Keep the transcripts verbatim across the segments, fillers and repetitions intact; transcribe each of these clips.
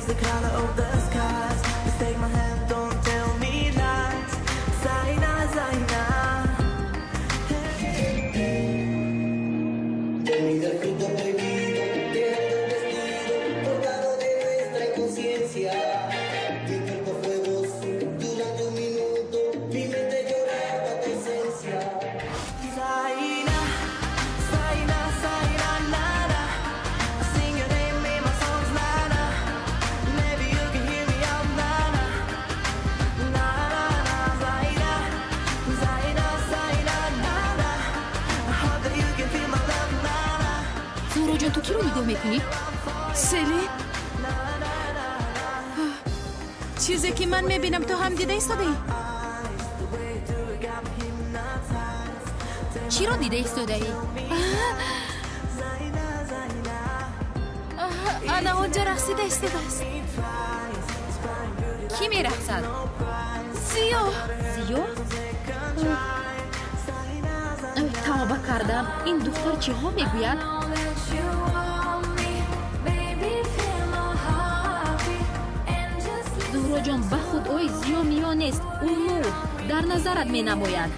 the color of the skies. Just take my hand, don't tell me lies. Zaina, Zaina. Mira el fruto prohibido, tiene un vestido bordado de nuestra inconsciencia. Mi cuerpo fuegoso durante un minuto, mi mente lloraba tu esencia. Zaina, Zaina, Zaina, nada. I sing your name in my songs, nada. Maybe you can hear me out, nada. Nada, Zaina, Zaina, Zaina, nada. I hope that you can feel my love, nada. زهرا جان تو کی رو نگاه میکنی؟ سلین چیزی که من میبینم تو هم دیده ایستاده ای؟ چی رو دیده ایستاده ای؟ انا اونجا رقصیده ایستاده است. کی میرقصد؟ زیو زیو؟ توبه کردم این دختر چی ها میگوید؟ زهرا جان به خود اوی زیو میو نیست اون نور در نظرت می نماید.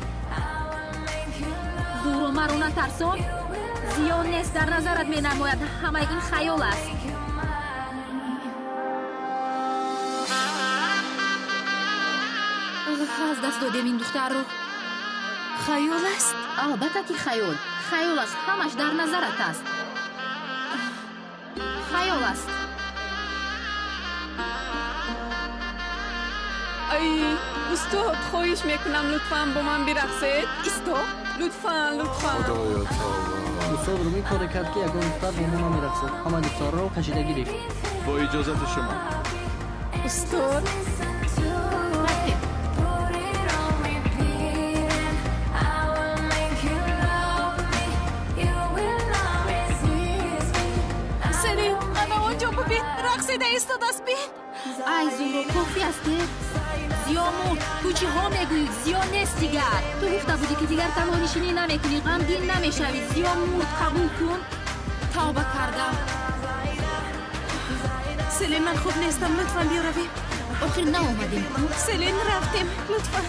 زهرا مرا نترسان زیو نیست در نظرت می نماید. همه این خیال است. از دست دادیم این دختر رو. خیال است؟ البته که خیال خیال است. همش در نظرت است. خیال است. ای استاد خواهش میکنم لطفاً با من برقصید. استاد لطفاً لطفاً. خدایا توبه. استاد رو میکنه کرد که یکون دختر با ما میرقصد. همه دختر رو کشیدگی ریخت. با اجازت شما. استاد سلیم انا اونجا ببین رقصیده ایستاده است بین. ای زهرا کافی است. زیامون تو چی ها میگویی؟ زیا نیست دیگر. تو گفته بودی که دیگر تنها نشینی نمیکنی غمگین نمیشوی. زیامون قبول کن. توبه کردم. سلیم من خوب نیستم لطفاً بیا رویم. آخر ناومدیم. سلیم رفتیم لطفاً.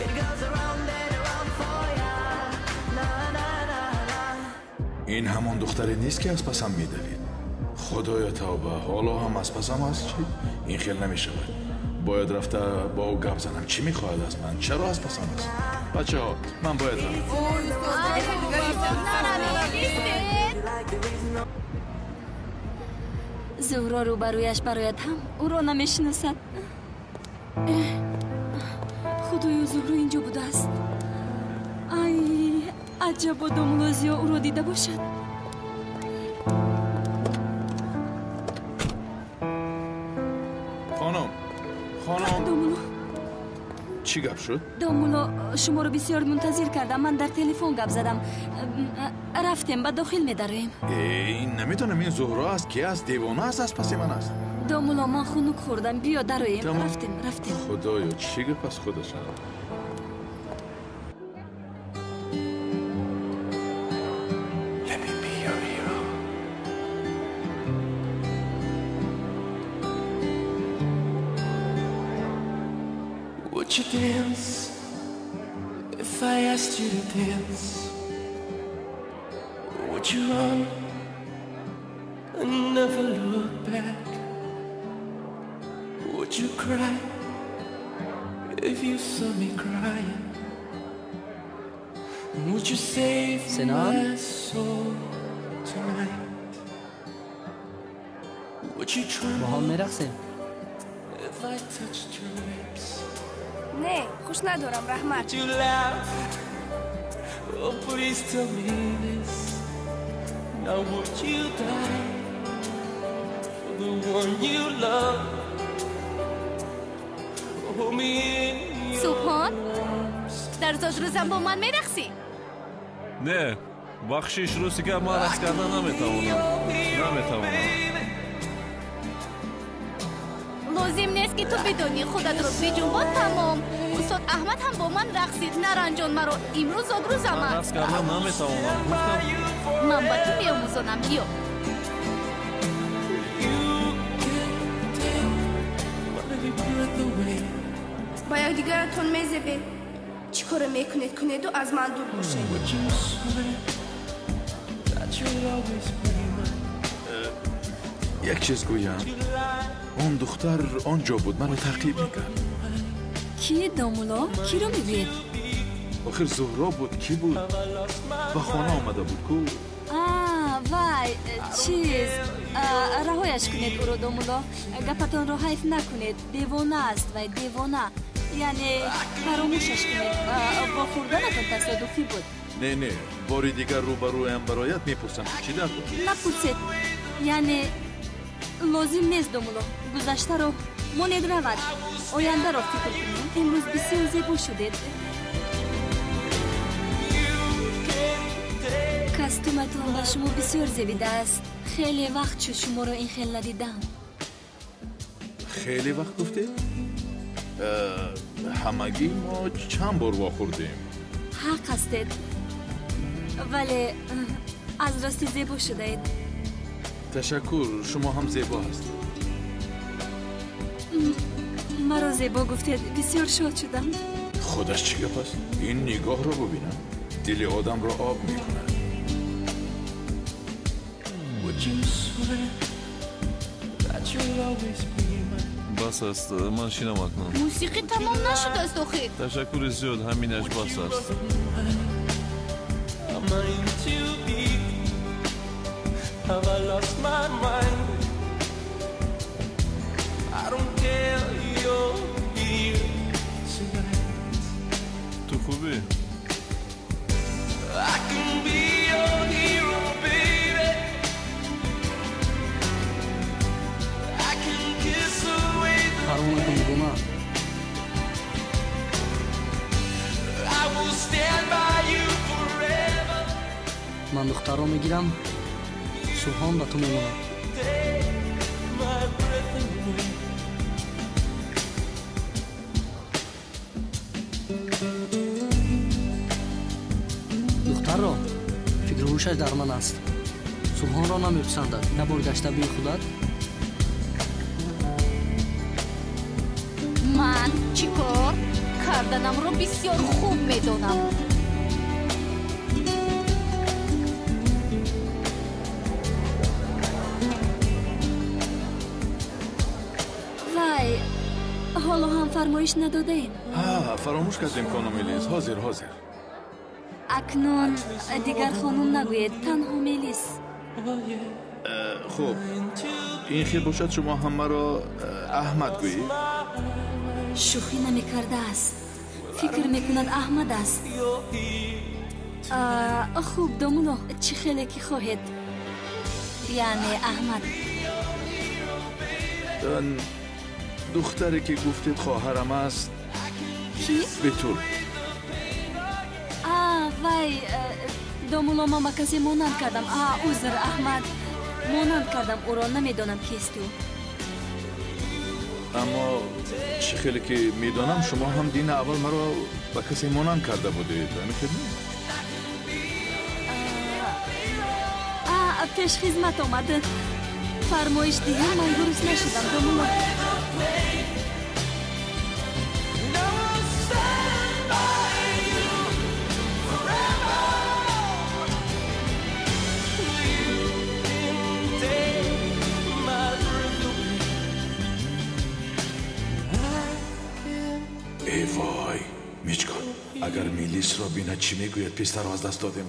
این همون دختری نیست که از پسم میدوید. خدایا توبه. حالا هم از پسم هست چی؟ این خیلی نمیشود. باید رفته با او گپ زنم. چی میخواهد از من؟ چرا از پسم است؟ بچه ها من باید رفت. زهرا رو برویش برایت هم او را نمیشناسد. خدایا زهرا اینجا بوده است. ای عجب دامولازیا او را دیده باشد. خانم خانم دامولو چی گپ شد؟ دامولو شما رو بسیار منتظر کردم. من در تلفن گپ زدم. رفتیم بعد داخل می‌داریم. این نمیتونم. این زهرا است که از دیوانه است از پس من است. دامولو من خنک خوردم. بیا درویم. تمام. رفتیم رفتیم. خدایا چی گپ از خودش؟ Would you dance if I asked you to dance? Would you run and never look back? Would you cry if you saw me crying? Would you save Sinan? my soul tonight? Would you try با هم میرقصیم. if I touched your lips? نه خوش ندارم رحمت. Would you laugh? Oh, please tell me this. Now would you die for the one you love? Hold me in your سبحان arms. در زاد روزم با من میرقصی؟ نه بخشش روزی که ما رقص کردن نمیتوانم نمیتوانم. لازم نیست که تو بدونی. خودت رو بجنبان تمام. استاد احمد هم با من رقصید. نرنجان مرا امروز زاد روزم من است. رقص کردن نمیتوانم. گفتم من با تو میاموزانم. بیا با یکدیگرتون میزبید چی کار میکنید کنید و از من دور باشید. یک چیز گویم، اون دختر آنجا بود، من رو تعقیب میکرد. کی دامولا؟ کی رو میگید؟ آخر زهرا بود، کی بود؟ و خانه آمده بود کو؟ آه وای چیز رهایش کنید او رو دامولا. گپتان رو حیف نکنید، دیوانه است وای دیوانه، یعنی فراموشش کنید. با خوردنتون تصادفی بود. نه نه باری دیگر روبرویم برایت میپرسم که چی در بود؟ نپرسید، یعنی لازم نیست دامولا. گذشته رو ما نگرود، آینده رو فکر کنیم. امروز بسیار زیبا شدید. کاستومتون با شما بسیار زیبیده است. خیلی وقت شد شما رو این خیلی ندیدم. خیلی وقت گفته؟ همگی ما چند بار واخوردیم. حق هستید، ولی از راستی زیبا شده اید. تشکر، شما هم زیبا هستید. مرا زیبا گفتید، بسیار شاد شدم. خودش چی گپ است؟ این نگاه رو ببینم، دل آدم را آب میکنه. بس است، من شینم اکنون. موسیقی تمام نشده است آخه. تشکر زیاد، همینش بس است. تو خوبی؟ فرمونتون بگوما. من دختر رو میگیرم، صبحان با تو میمونم. دختر رو فکر روشش در من است. صبحان را نمیپسندد. نبور گشته بی خودت. من چیکار کردنم رو بسیار خوب میدونم. وای حالا هم فرمایش نداده ایم. ها فراموش کردیم خانم میلیس. حاضر حاضر. اکنون دیگر خانم نگوید، تنها میلیس. خب این خیلی باشد شما هم مرا احمد گویی؟ شوخی نمی کرده است. فکر میکند احمد است. خوب دامونو چی خیلی که خواهید؟ یعنی احمد. دختری که گفتید خواهرم است. کی؟ بطور. آه وای دامونو ما با کسی مانند کردم. آه عذر احمد، مانند کردم او را. نمیدانم کیست او. اما چه خیلی که میدانم شما هم دین اول مرا با کسی مانند کرده بودید. نمی‌کنید؟ آه پیش خدمت آمد. فرمایش دیگر من درست نشدم دامونو. ای وای میچکان، اگر میلیس را بینه چی میگوید؟ پسر را از دست دادیم.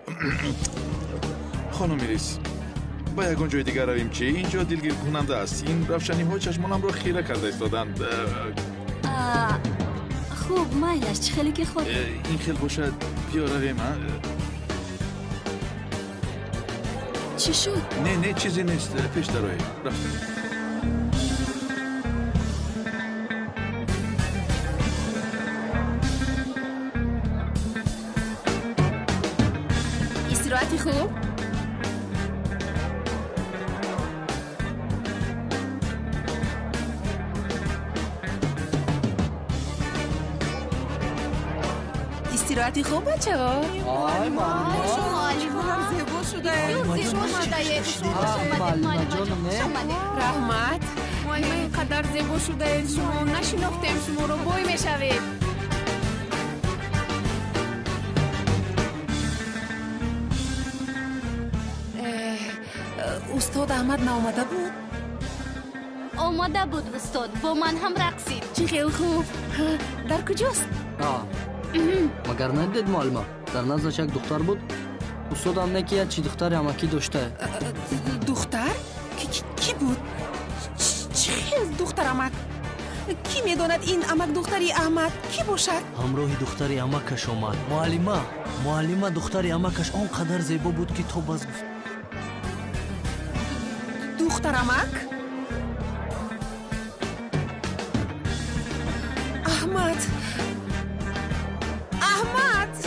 خانم میلیس با یکان جای دیگر رویم چی؟ اینجا دلگیر کننده است. این روشنی ها چشمانم را خیره کرده استادند. خوب مایلش چه خیلی که خود. این خیلی باشد بیا رویم. چی شد؟ نه نه چیزی نیست، پیش درایی رفتیم. استراحتی خوب؟ استراحتی خوب بچه ها؟ آی ماما زیبا شده. زیبا شده. ماما جانم نه؟ رحمت وای من اینقدر زیبا شده شما نشناختیم شما رو بوی میشوید. استاد احمد نامده بود؟ آماده بود استاد، با من هم رقصید. چه خیلی خوب. در کجاست؟ آه مگر ندید معلومه در نزدش یک دختر بود؟ استاد هم نکی یک چی دختر امکی داشته. دختر؟ کی بود؟ چه خیلی دختر امک؟ کی میداند این امک دختری احمد کی باشد؟ همراه دختری امکش آمد. معلمه معلمه دختری امکش آنقدر زیبا بود که تو باز گفت. دختر امک؟ احمد احمد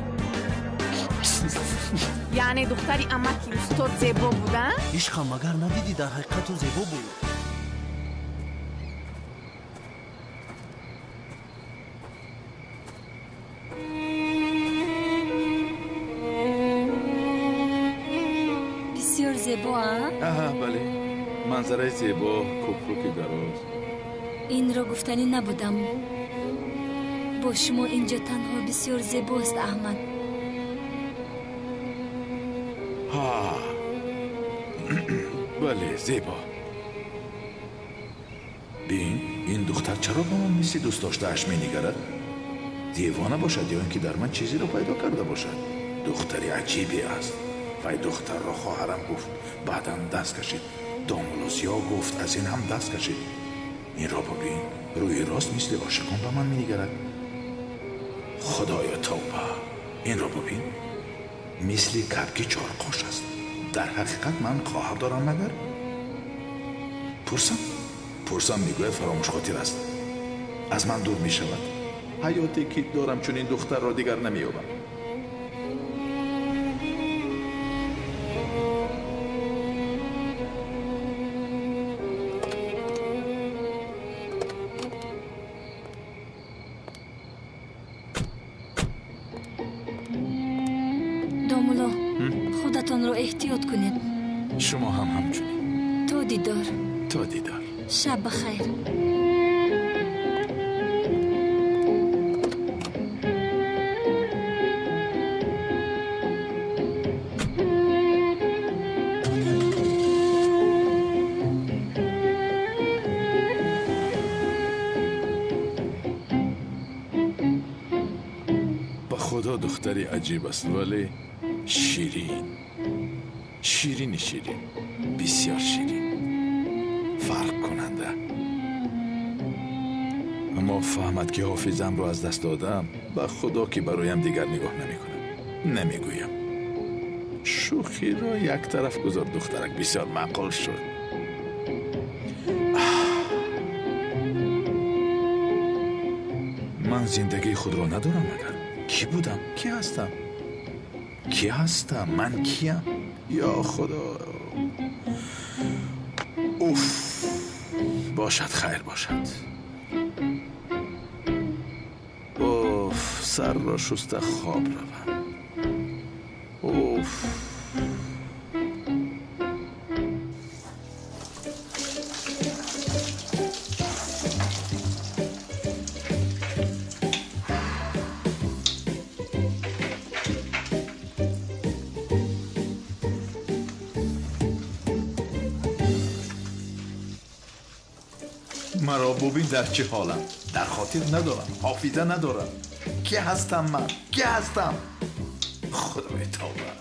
یعنی دختری امکی استاد زیبا بودن؟ عشقم مگر ندیدی در حقیقت تو زیبا بود. بسیار زیبا ها؟ آها بله منظره زیبا کپروک دراز. این را گفتنی نبودم. با شما اینجا تنها بسیار زیباست احمد. ها بله زیبا. بین این دختر چرا با من مثل دوست داشته اش می نگرد؟ دیوانه باشد یا اینکه در من چیزی رو پیدا کرده باشد. دختری عجیبی است. و دختر را خواهرم گفت بعدم دست کشید. دامولوزیا گفت از این هم دست کشید. این را ببین روی راست مثل عاشقان به من می نگرد. خدایا توبه. این را ببین مثل کبک چارقاش است. در حقیقت من خواهر دارم مگر؟ پرسم پرسم میگوید فراموش خاطر است. از من دور می شود. حیاتی که دارم چون این دختر را دیگر نمییابم. دامولا خودتان را احتیاط کنید. شما هم همچنین. تا دیدار. تا دیدار. شب بخیر. خدا دختری عجیب است ولی شیرین شیرین شیرین بسیار شیرین فرق کننده. اما فهمد که حافظم رو از دست دادم و خدا که برایم دیگر نگاه نمی کنم نمیگویم. شوخی را یک طرف گذار دخترک بسیار معقول شد. من زندگی خود را ندارم مگر؟ کی بودم؟ کی هستم؟ کی هستم؟ من کیم؟ یا خدا. اوف باشد خیر باشد. اوف سر را شسته خواب روم. اوف مرا ببین در چه حالم. در خاطر ندارم. حافظه ندارم. کی هستم من؟ کی هستم؟ خدای توبه.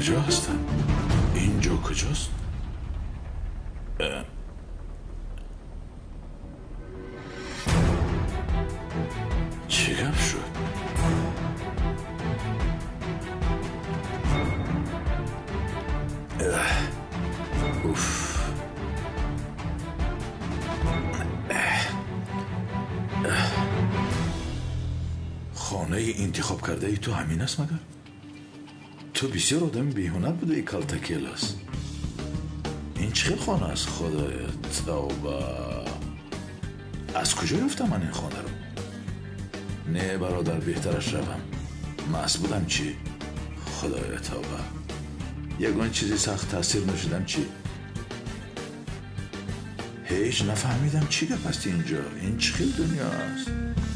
کجا هستم؟ اینجا کجاست؟ اه. چی گپ شد؟ اوف. خانه انتخاب کرده ای تو همین است مگر؟ تو بسیار آدم بیهنر بوده ای کالتکیلاس. این چه خانه است خدایا؟ توبه. از کجا رفتم من این خانه رو؟ نه برادر بهترش روم. مست بودم چی؟ خدایا توبه. یگان چیزی سخت تاثیر نشدم چی؟ هیچ نفهمیدم چی گپ است اینجا. این چه خیل دنیا است؟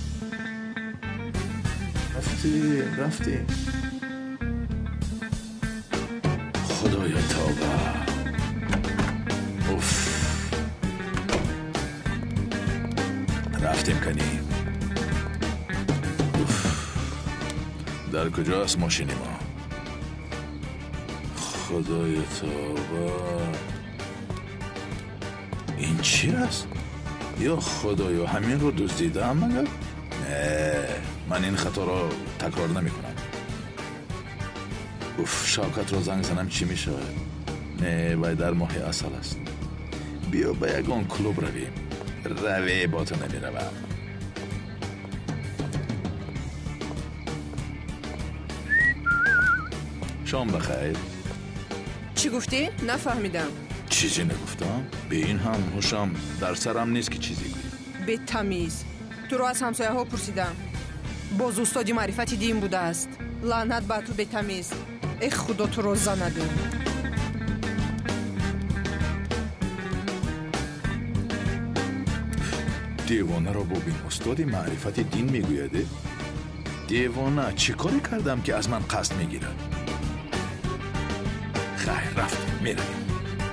رفتی رفتی خدایا توبه. اوف. رفتیم کنی. اوف. در کجا است ماشینی ما؟ خدایا توبه. این چی است؟ یا خدایا همین رو دزدیدم مگر؟ نه من این خطا را تکرار نمی کنم. اوف. شوکت را زنگ زنم چی می شود؟ نه باید در ماه اصل است. بیا با یگان کلوب رویم. روی با تو نمی روم. شام بخیر. چی گفتی؟ نفهمیدم. چیزی نگفتم. به این هم هوشم در سرم نیست که چیزی گویم. به تمیز. تو رو از همسایه ها پرسیدم. باز استادی معرفتی دین بوده است. لعنت بر تو به تمیز. ای خدا تو رو زنده. دیوانه را ببین استادی معرفتی دین میگویده. دیوانه چی کاری کردم که از من قصد میگیرد؟ خیر رفتیم میرویم.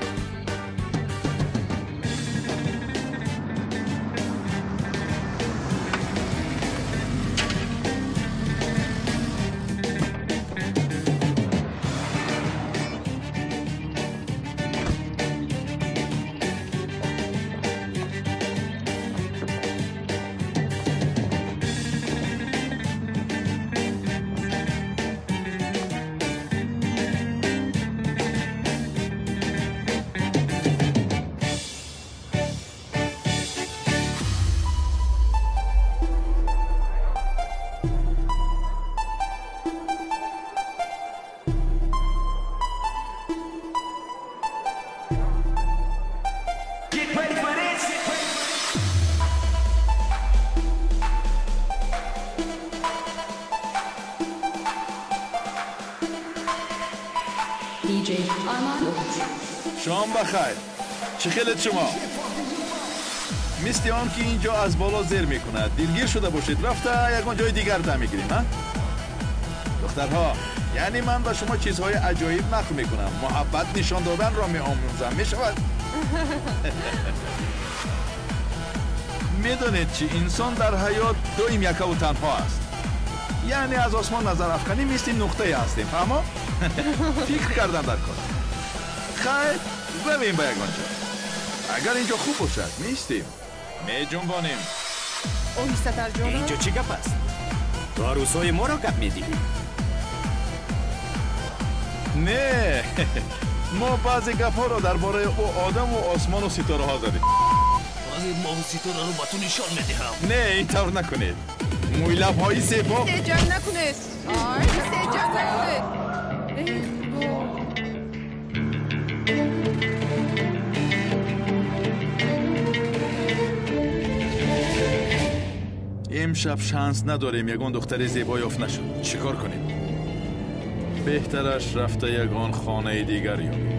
شام بخیر. چه خیلت شما؟ مثل آن که اینجا از بالا زیر میکند. دلگیر شده باشید. رفته یکان جای دیگر تا میگیریم ها؟ دخترها یعنی من با شما چیزهای عجایب نقل میکنم. محبت نشان دادن را میآموزم. میشود؟ میدونید چی؟ انسان در حیات دویم یکه و تنها است. یعنی از آسمان نظر افکنی مثل نقطه هستیم. فهمو؟ فکر کردم در کار. خیر ببین با یکان جا. اگر اینجا خوب باشد میستیم می جنبانیم. اوهیستتر جانم. اینجا چی گپ است؟ تو عروسای ما را گپ میدی؟ نه ما بعضی گپ ها را درباره او آدم و آسمان و ستاره ها زدیم. بازی ما و ستاره رو با تو نشان میدهم. نه این طور نکنید. موی لب های زیبا. سجن نکنید. آی سجن نکنید. امشب شانس نداریم یگان دختر زیبا یافت نشد. چیکار کنیم؟ بهترش رفته یگان خانه دیگر یابیم.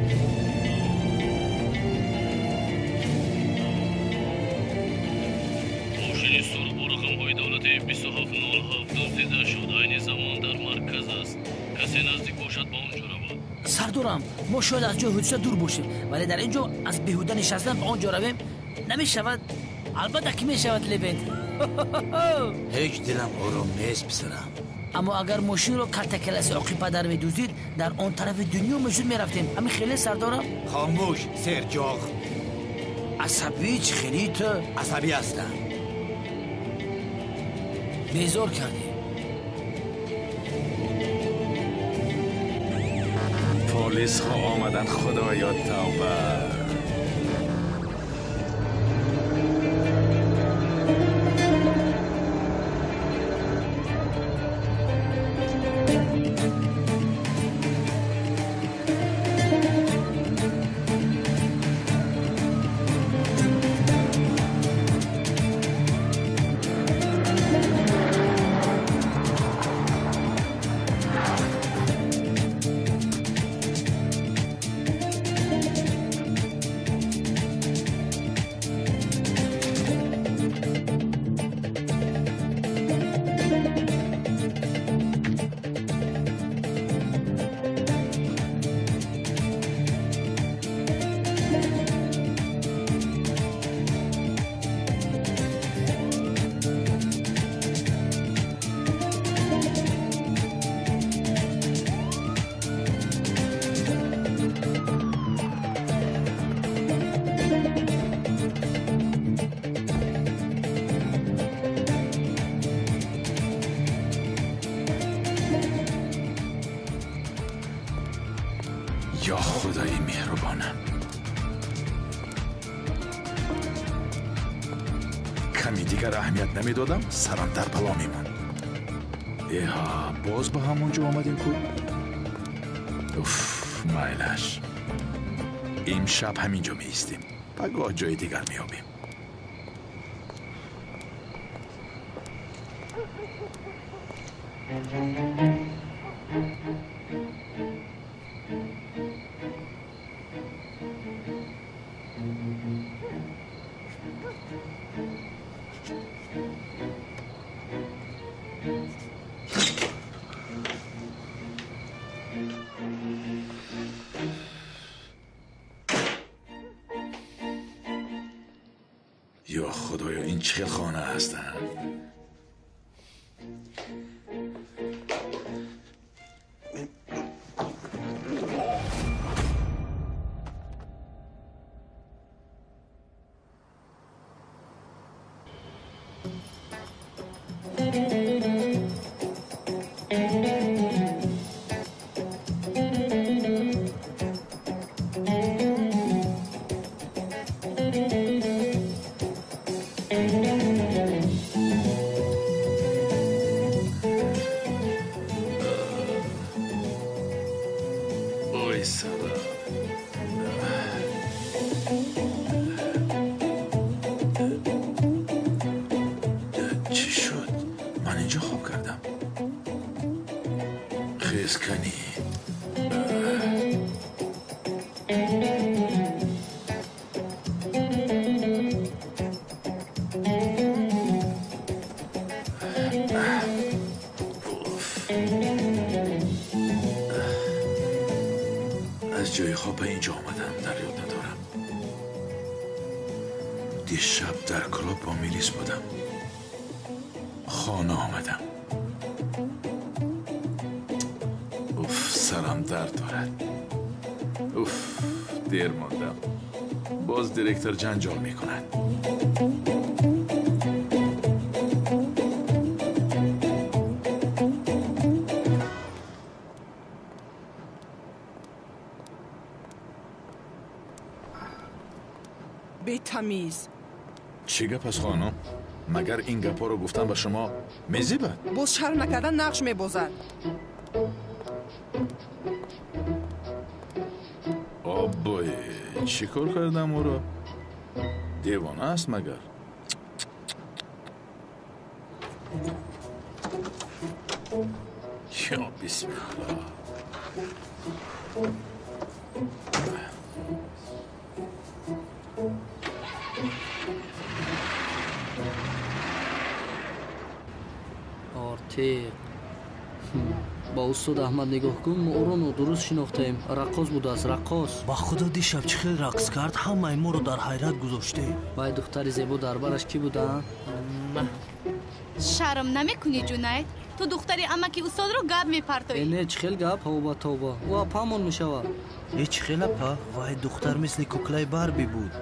ماشین سرخ با رقم‌های دولتی بیست و هفت صفر هفت دزدیده شد. عین زمان در مرکز است. کسی نزدیک باشد با آنجا رویم. سردارم ما شاید از جای حدث دور باشیم ولی در اینجا از بیهوده نشستن با آنجا رویم نمیشود. البته که میشود لبند. هیچ دلم آرام نیست پسرم. اما اگر ماشین رو کاتکلس عقی پدر میدوزید در آن طرف دنیا مشون میرفتیم. همین خیلی سردارم. خاموش سرجاخ. عصبی چی خیلی تو؟ عصبی هستم. بیزار کردی. پلیس ها آمدن. خدایا توبه. یا خدای مهربانم. کمی دیگر اهمیت نمیدادم سرم در بلا میمون. ایها باز به همونجا آمدیم کو. اوف مایلش. امشب همینجا می ایستیم. پگاه جای دیگر میابیم. یا خدایا این چه خانه هستن؟ چی شد؟ من اینجا خواب کردم. خیزکنی از جای خواب به اینجا آمدم. در یاد ندارم. دیشب در کلاب با میلیس بودم. خانه آمدم. اوف سرم درد دارد. اوف دیر ماندم. باز دیرکتر جنجال میکند. بی‌تمیز. چی گپ است خانم؟ مگر این گپا رو گفتم به شما میزیبد؟ باز شرم نکردن نقش میبازد. آبای چی کار کردم او را؟ دیوانه است مگر؟ یا بسم الله. آرتیق با استاد احمد نگاه کن. ما او را نادرست شناختیم. رقاص بود است. رقاص. با خدا دیشب چه خیلی رقص کرد. همه ما رو در حیرت گذاشته. وای دختر زیبا دربارش کی بوده؟ شرم نمیکنی جونید؟ تو دختری امکی استاد رو گپ میپرتویی. نه چه خیلی گپ توبه توبه و پامون میشود. هیچ خیلی پا وای دختر مثل کوکلای باربی بود.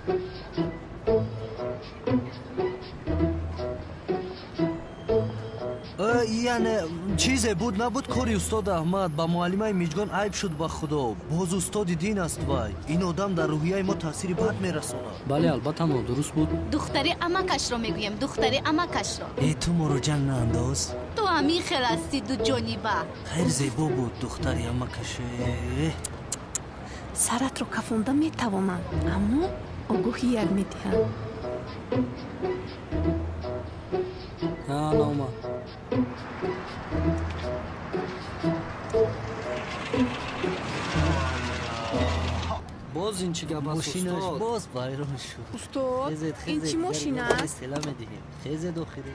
یعنی چیزی بود نبود کاری استاد احمد با معلمای میجگان عیب شد با خدا. باز استاد دین است وای. این آدم در روحیه ما تاثیر بد میرسونه. بله البته ما درست بود. دختری امکش رو میگویم دختری امکش رو. ای تو ما رو جنگ نانداز. تو همی خلاستی دو جانی با. خیر زیبا بود دختری امکش. سرت رو کفونده میتوانم اما آگوهی یک میدهم. نه نه ما باز این چی گپ است ماشینش باز وایران شد. استاد این چی ماشین است؟ اصطلاح میدیم خیزه داخلی.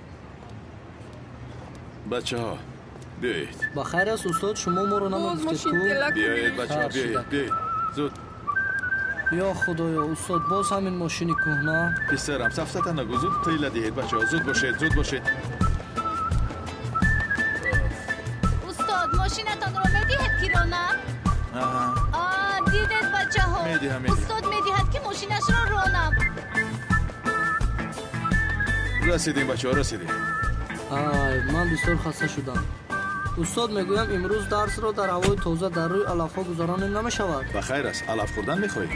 بچه ها بیایید. بخیر است استاد شما ما رو نمیگفتید کو؟ بیایید بچه ها بیایید بیایید زود. یا خدایا استاد باز همین ماشینی کهنه. پسرم سفتت نگو زود تیله دهید بچه ها زود باشید زود باشید. استاد ماشینتان رو میدهید که رو نه؟ آها آه دیدید بچه ها میدهم میدهم. استاد میدهد که ماشینش رو رونم. رسیدیم بچه ها رسیدیم. آی من بسیار خسته شدم. استاد میگویم امروز درس را در هوای تازه در روی علفها گذرانیم نمیشود. بخیر است علف خوردن میخواهی؟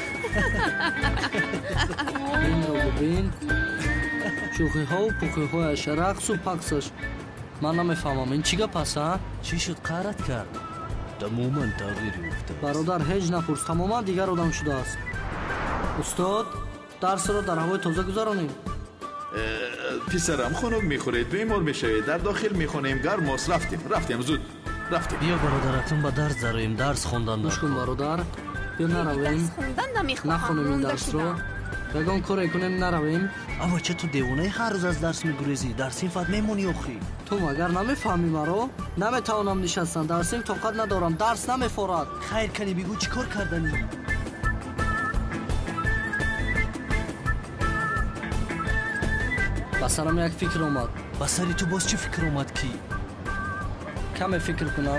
این را ببین شوخی ها و پوخی هایش رقص و پقصش من نمیفهمم این چی گپ است؟ چی شد قهرت کرد؟ تماما تغییری افته. برادر هیچ نپرس تماما دیگر آدم شده است. استاد درس را در هوای تازه گذرانیم. پسرم خنک میخورید بیمار میشوید در داخل میخونیم گرم است. رفتیم رفتیم زود رفتیم. بیا برادرتون با درس داریم درس خوندن گوش کن برادر بیا نرویم نخونیم این درس رو بگم کاری کنیم نرویم. اما چه تو دیوانه هر روز از درس میگریزی؟ در صنفت میمونی آخری. تو مگر نمیفهمی مرا؟ نمیتوانم نشستن در صنف طاقت ندارم درس نمیخورد. خیر کنی بگو چی کار کردنی؟ بسرم یک فکر اومد. بسری تو باز چی فکر اومد کی؟ کمی فکر کنم.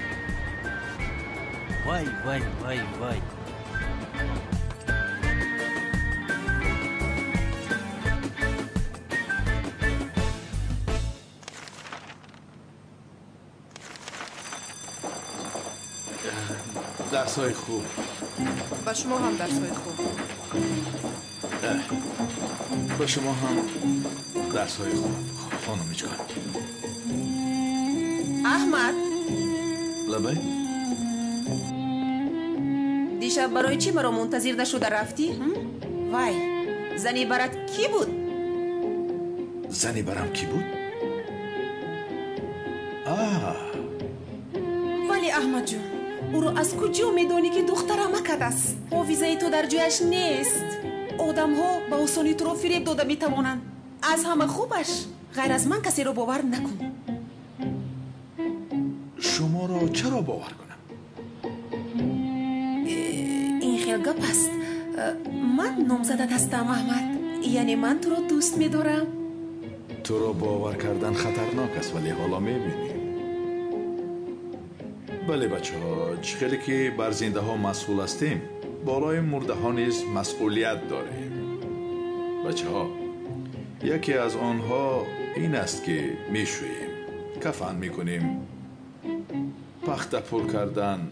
وای وای وای وای درس های خوب. با شما هم درس های خوب. با شما هم درس های خوب. خانم میچکن احمد لبای دیشب برای چی مرا منتظر نشده رفتی؟ وای زنی برات کی بود؟ زنی برام کی بود؟ آه ولی احمد جون او رو از کجا میدونی که دخترم مکد است؟ حافظه تو در جایش نیست. آدم ها با آسانی تو رو فریب داده میتوانند. از همه خوبش غیر از من کسی رو باور نکن. شما رو چرا باور کنم؟ این خیلی گپ است. من نامزدت هستم احمد. یعنی من تو رو دوست میدارم. تو رو باور کردن خطرناک است ولی حالا میبینی. بله بچه ها چه خیلی که بر زنده ها مسئول هستیم بالای مرده ها نیز مسئولیت داریم. بچه ها یکی از آنها این است که میشوییم، کفن میکنیم، پخته پر کردن.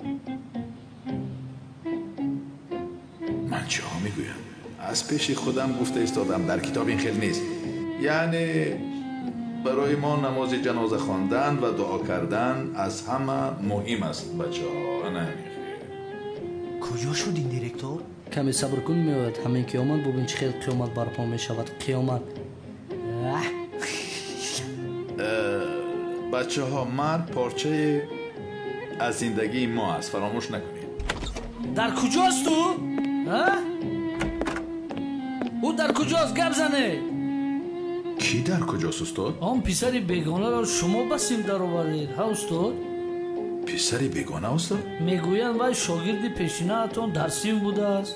من چه ها میگویم؟ از پیش خودم گفته ایستادم در کتاب این خیلی نیست. یعنی برای ما نماز جنازه خواندن و دعا کردن از همه مهم است بچه ها. نه کجا شد این دیرکتور؟ کمی صبر کن میاد همین قیامت ببین چه خیلی قیامت برپا میشود. قیامت بچه ها مرد پارچه از زندگی ما است فراموش نکنید. در کجاست تو؟ او در کجاست؟ گپ زنه. کی در کجاست استاد؟ آن پسری بیگانه را شما بسیم در آورید ها استاد؟ پسری بیگانه استاد؟ میگویند وای شاگردی پیشینه اتون در سیم بوده است.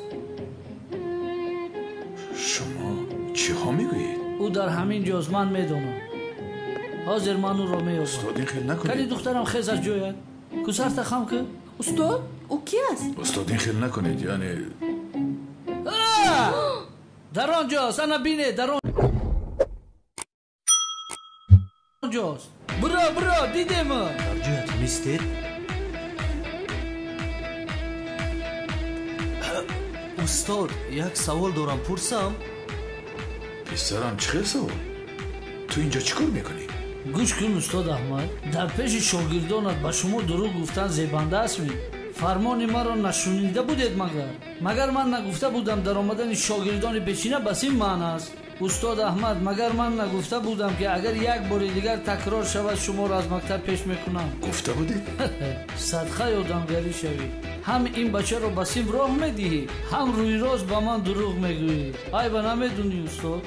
شما چی ها میگویید؟ او در همین جاست من میدونم. حاضر من او را میآورم. استاد این خیل نکنید. کلی دخترم خیز از جویت کسر تخم که استاد او کی است؟ استاد این خیل نکنید یعنی در آنجاست. انا بینه در آنجاست. برا برا دیدم. در جویت نیستید؟ استاد یک سوال دارم پرسم؟ پسرم چه سوال؟ تو اینجا چیکار میکنی؟ گوش کن استاد احمد، در پیش شاگردانت به شما دروغ گفتن زیبنده است می. فرمان مرا نشنیده بودید مگر مگر من نگفته بودم در آمدن شاگردان پیشینه بس این معنی است؟ استاد احمد مگر من نگفته بودم که اگر یک بار دیگر تکرار شود شما را از مکتب پیش میکنم؟ گفته بودی؟ صدقه یادمگری شوی. هم این بچه رو بسیم راه میدهی هم روی راست با من دروغ میگویی. ای با نمیدونی استاد؟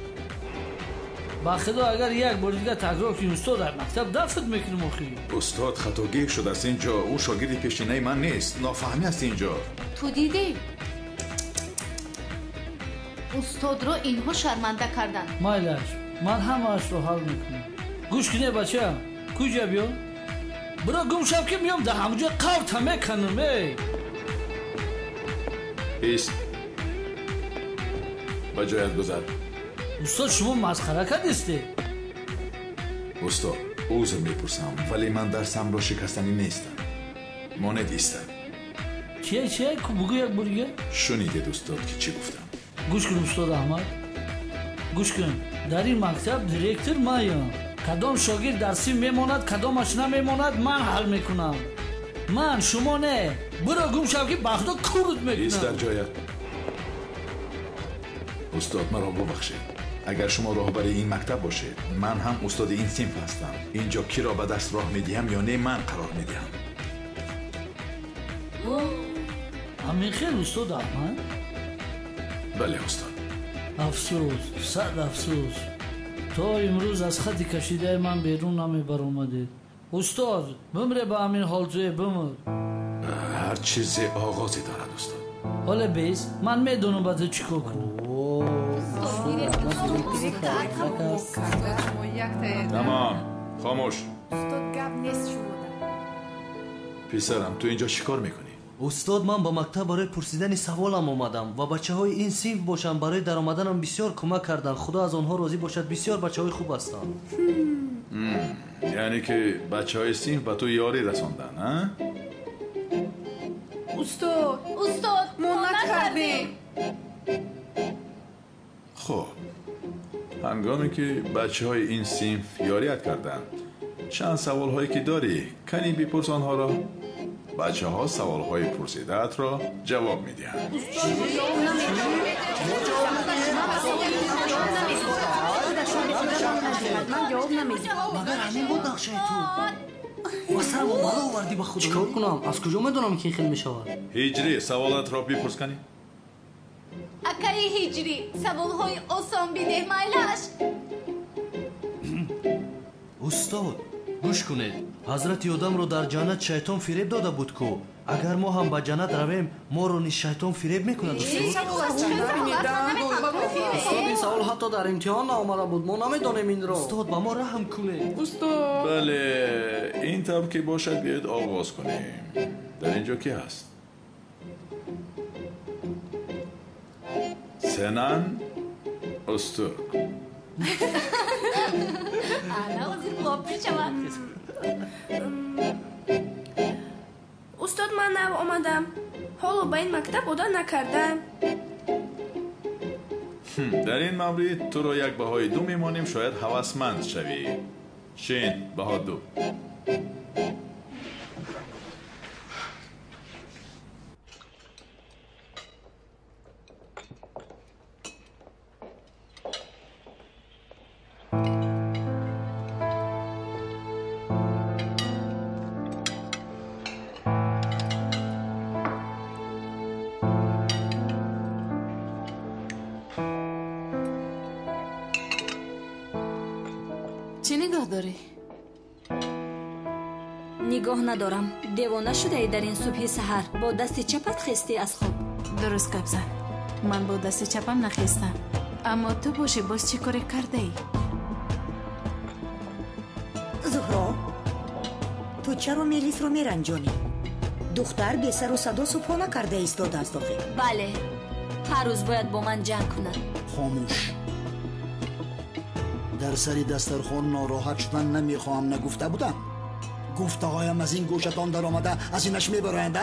با خدا اگر یک بار دیگه تکرار کنی استاد در مکتب دفت میکنم آخی. استاد خطاگیر شده است اینجا. او شاگرد پیشینه من نیست. نافهمی است اینجا. تو دیدی؟ استاد رو اینها شرمنده کردن. مایلش من همه اش رو حل میکنم. گوش کنی بچه کجا بیام؟ برا گم شب که میام در همونجا قوت همه کنم. ای ایست با جایت گذر. استاد شما مسخره کردیستی؟ استاد عذر میپرسم ولی من درسم را شکستنی نیستم. مانند ایستم. چیه چیه که بگو یک بریگه؟ شنیدید استاد که چی گفتم؟ گوش کن استاد احمد گوش کن. در این مکتب دیرکتر مایم. کدام شاگرد درسی میماند کدامش نمیماند من حل میکنم. من شما نه. برو گم شو که بخدا کورت میکنم. ایست در جایت. استاد مرا ببخشید. اگر شما راهبر این مکتب باشید من هم استاد این صنف هستم. اینجا کی را به دست راه میدیم یا نه من قرار میدیم. همین خیلی استاد احمد؟ بله استاد. افسوس صد افسوس تا امروز از خطی کشیده من بیرون نمی بر اومدید. استاد بمره به همین حال توی بمر. هر چیز آغازی دارد استاد. حالا بیس من میدونم با تو چیکار کنم. تمام خاموش. استاد گپ نیست شروع. پسرم تو اینجا چیکار میکنی؟ استاد من با مکتب برای پرسیدن سوالم آمدم و بچه های این صنف باشن برای در آمدنم بسیار کمک کردن. خدا از آنها راضی باشد. بسیار بچه های خوب هستن. یعنی که بچه های صنف به تو یاری رساندن ها؟ استاد استاد ما نکردیم. خب هنگامی که بچه های این صنف یاریت کردن چند سوال هایی که داری کنی بپرس آنها را. بچه ها سوال های پرسیدت را جواب می دهند. مگر همین بود نقشه تو؟ واسه ما بالا آوردی به خدا. چیکار کنم؟ از کجا میدونم که این خیلی میشود؟ هجری سوالات را بپرس کنی. اکای هجری سوال های آسان بیده مایلش. استاد گوش کنید. حضرت آدم رو در جنت شیطان فریب داده بود کو. اگر ما هم به جنت رویم ما رو نیز شیطان فریب میکند استاد. استاد این سوال حتی در امتحان آمده بود ما نمیدانیم این را. استاد با ما رحم کنید. استاد بله این طب که باشد بیاید آغاز کنیم. در اینجا کی هست؟ سنن استرک. انا وزیر خواب میشود. استاد من نو آمدم. حالا به این مکتب اودا نکردم. در این مورد تو را یک بهای دو میمانیم شاید هوسمند شوی. شین بها دو. چی نگاه داری؟ نگاه ندارم. دیوانه شده ای در این صبح سحر با دست چپت خستی از خواب. درست گپ زد. من با دست چپم نخستم. اما تو باشی باز چی کاری کرده ای؟ زهرا تو چرا ملیس رو میرنجانی؟ دختر به سر و صدا صبح نکرده ایستاد از داخل. بله هر روز باید با من جنگ کنن. خاموش. در سری دسترخوان ناراحت شدن نمیخواهم نگفته بودم؟ گفته هایم از این گوشتان در آمده از اینش میبرنده؟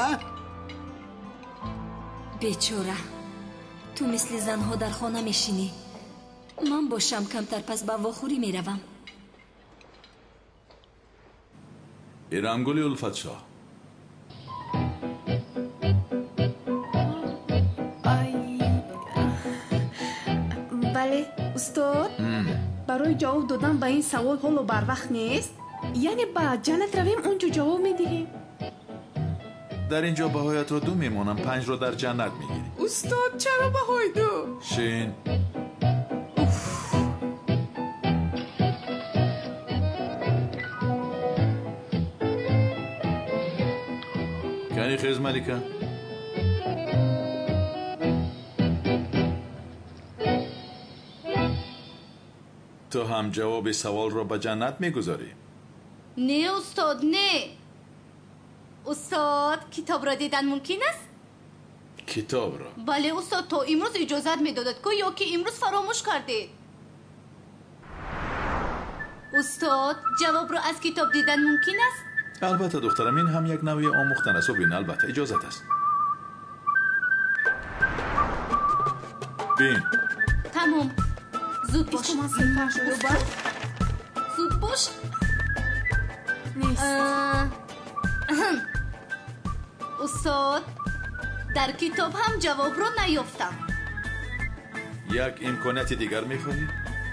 بیچاره تو مثل زنها در خانه میشینی، من باشم کمتر پس به واخوری میروم. ایرانگولی الفت شاه. بله استاد برای جواب دادن به این سوال حال و بر وقت نیست؟ یعنی با جنت رویم اونجا جواب میدهیم؟ در اینجا بهایت رو دو میمونم، پنج رو در جنت میگیری. استاد چرا بهای دو؟ شین کنی خیز ملیکه تو هم جواب سوال رو به جنت میگذاری؟ نه استاد نه. استاد کتاب را دیدن ممکن است؟ کتاب را؟ بله استاد تو امروز اجازت میدادد که یا که امروز فراموش کردید. استاد جواب را از کتاب دیدن ممکن است؟ البته دخترم این هم یک نوع آموختن است و بین البته اجازت است. بین تمام زود باش. زود باش. نیست. استاد در کتاب هم جواب رو نیافتم. یک امکانیت دیگر میخواهی؟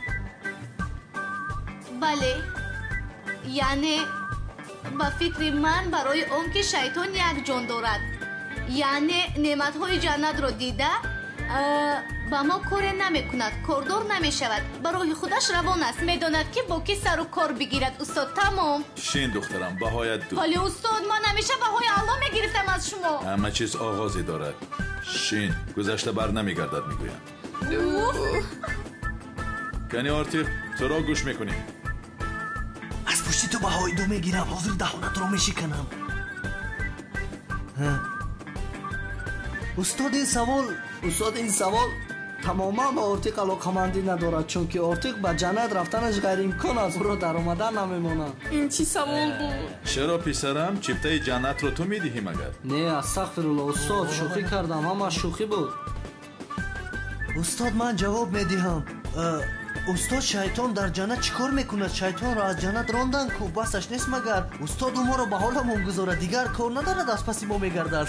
بله یعنی با فکر من برای اون که شیطان یک جان دارد، یعنی نعمتهای جنت رو دیده با ما کار نمی کند، کاردار نمی شود، برای خودش روان است، میداند که با کی سر و کار بگیرد. استاد تمام. شین دخترم بهایت دو. ولی استاد من همیشه بهای الله میگرفتم از شما. همه چیز آغازی دارد. شین گذشته بر نمیگردد میگویم. کنی آرتیق تو را گوش میکنی؟ از پشتی تو بهای دو میگیرم، حاضر دهانت رو میشکنم. استاد این سوال استاد این سوال تماما به آرتیق علاقمندی ندارد، چون که آرتیق به جنت رفتنش غیر امکان است، او را در آمدن نمیماند. این چی سوال بود؟ چرا پسرم چپته جنت رو تو میدهی مگر؟ نه استغفرالله استاد، شوخی کردم، همه شوخی بود. استاد من جواب میدهم. استاد شیطان در جنت چیکار میکند؟ شیطان را از جنت راندن کو، بسش نیست مگر؟ استاد ما را به حالمون گذاره، دیگر کار ندارد از پسی ما میگردد.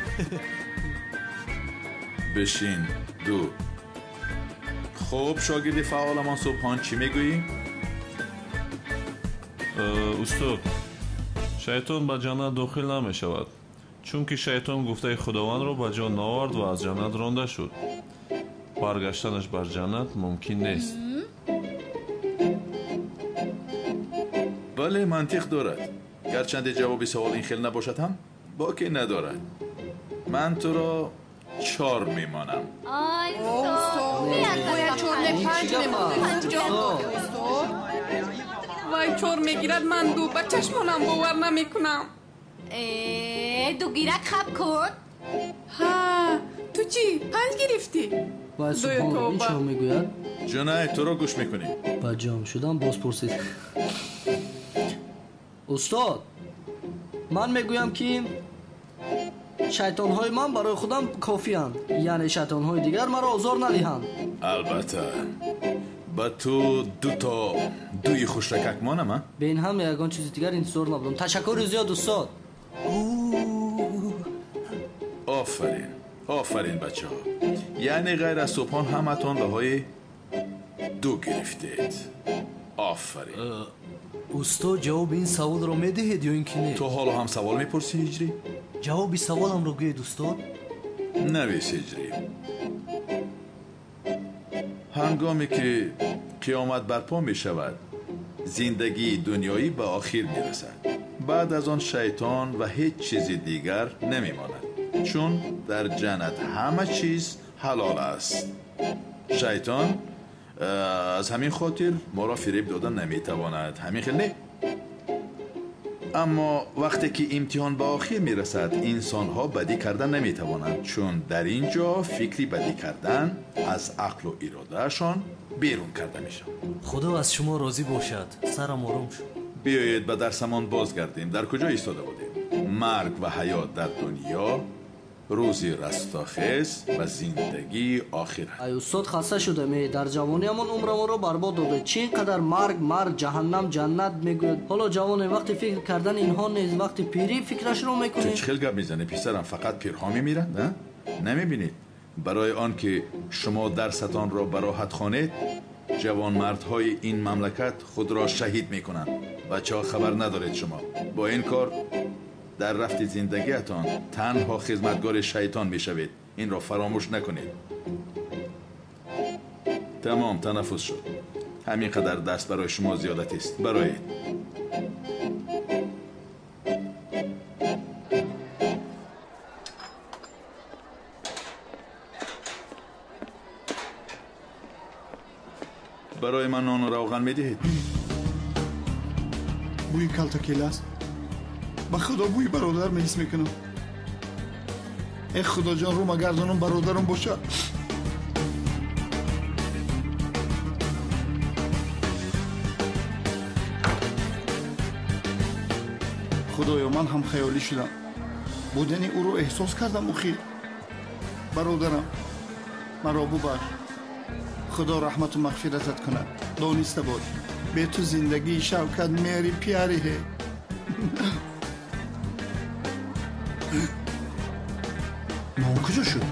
بشین دو. خوب شاگرد فعالمان صبحان چی میگویی؟ استاد شیطان به جنت داخل نمی شود، چون که شیطان گفته خداوند را به جا ناورد و از جنت رانده شد. برگشتنش بر جنت ممکن نیست. بله منطق دارد، گرچند جواب سوال این خیلی نباشد هم باکی ندارد. من تو را چار میمانم. آی استاد باید چور نه پنج نمونه. وای چور میگیرد من دو به چشمانم باور نمیکنم. دو گیرک خب کن. ها تو چی؟ پنج گرفتی؟ باید سبحان این چه میگوید؟ جنای تو را گوش میکنی. با جام شدم باز پرسید. استاد من میگویم که شیطان های من برای خودم کافی هستند، یعنی شیطان های دیگر مرا آزار ندهند. البته با تو دو تا دوی خوشرکک مانم. به این هم یگان چیز دیگر انتظار نبودم. تشکر زیاد استاد. آفرین آفرین بچه ها، یعنی غیر از صبحان همتون بهای دو گرفتید. آفرین. استاد جواب این سوال رو میدهید یا اینکه نه؟ تو حالا هم سوال میپرسی هجری؟ جوابی سوالم رو گوید استاد؟ نویس هجری. هنگامی که قیامت برپا می شود زندگی دنیایی به آخر می رسد. بعد از آن شیطان و هیچ چیز دیگر نمی ماند، چون در جنت همه چیز حلال است. شیطان از همین خاطر ما را فریب دادن نمی تواند. همین خیلی نه؟ اما وقتی که امتحان به آخر میرسد انسان ها بدی کردن نمیتوانند، چون در اینجا فکری بدی کردن از عقل و ارادهشان بیرون کرده میشن. خدا از شما راضی باشد. سرم آروم شد. بیایید به درسمان بازگردیم. در کجا ایستاده بودیم؟ مرگ و حیات در دنیا، روزی رستاخیز و زندگی آخرت. ای استاد خسته شده می در جوانیمون عمرمون رو برباد داده. چی قدر مرگ مرگ جهنم جنت میگوید. حالا جوان وقتی فکر کردن اینها نیست، وقتی پیری فکرش رو میکنی. تو چه خیلی گپ میزنی پسرم؟ فقط پیرها میمیرن نه؟ نمیبینید برای آن که شما درستان را به راحت خوانید جوان مردهای این مملکت خود را شهید میکنند. بچه ها خبر ندارید شما با این کار در رفت زندگیتان تنها خدمتگار شیطان میشوید. این را فراموش نکنید. تمام، تنفس شد. همین قدر درس برای شما زیادت است. برای برای من نان و روغن میدهید؟ بوی کلتاکیل است. با خدا بوی برادر میس میکنم. ای خدا جان رو مگردانم برادرم باشه. خدایا من هم خیالی شدم. بودن او رو احساس کردم. اخی برادرم مرا ببخش. خدا رحمت و مغفرتت کنه. دانسته باش به تو زندگی شوکت میاری پیاری ہے. ما کجا شد؟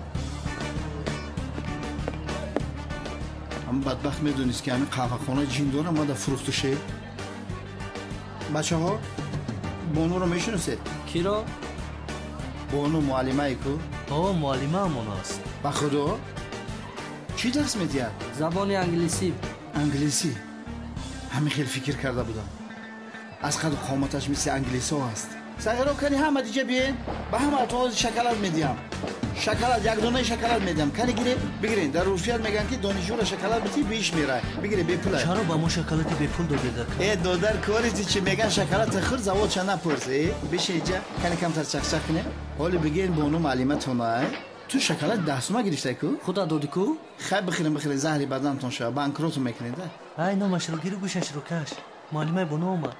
هم بدبخت میدونیست که همین قهوه خانه جین داره ما در فروخت شه. بچه ها بانو رو میشناسید؟ کی را؟ بانو معلمه ای کو؟ آه معلمه همون است. با خدا؟ چی درس میدید؟ زبان انگلیسی. انگلیسی؟ همین خیلی فکر کرده بودم. از قد قامتش مثل انگلیسی ها هست. سگرو کنی همه دیگه بیین به همه اتواز شکلات میدیم. شکلات یک دونه شکلات میدیم. کنی گیری بگیرین. در روفیات میگن که دانشجو را شکلات بتی بیش میره. بگیری بی پول. چرا با ما شکلات بی پول داده داد؟ ای دودر کاری چی میگن شکلات خرد زواد چه نپرسی. بشه اینجا کنی کم تر چخ چخ کنه. حالا بگین بونو معلوماتونه. تو شکلات ده تومن گرفته کو؟ خدا دادی کو؟ خیلی بخیریم بخیریم زهری بدنتون شد. بانکروت میکنید. ای نامش رو گیرو گوشش رو کش. معلمه بونو اومد.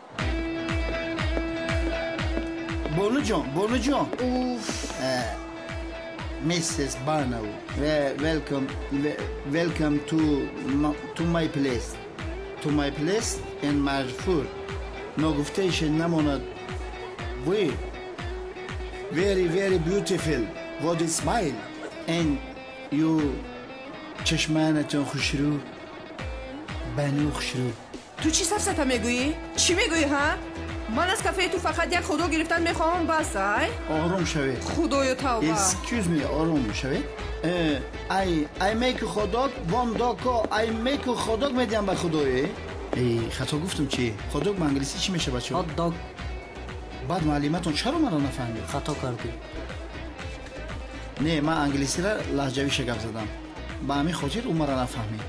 بونو جان، بونو جان. اوف. میسیس بارنو. ویلکم ویلکم تو تو مای پلیس. تو مای پلیس این مجفور. نگفتهش نماند. وی very very beautiful. What a smile. And you چشمانتون خوش رو. بنو خوش رو. تو چی سفسطه میگویی؟ چی میگویی ها؟ من از کافه تو فقط یک خودو گرفتن میخوام بس ای؟ آروم شوید. خدایا توبه. Excuse me آروم شوید. I I make خودک one dog I make خودک میدیم به خدای. ای خطا گفتم چی؟ خودک به انگلیسی چی میشه بچه؟ hot dog. بعد معلوماتون چرا مرا نفهمید؟ خطا کردی. نه من انگلیسی را لهجوی شگفت زدم. با همین خاطر اون مرا نفهمید.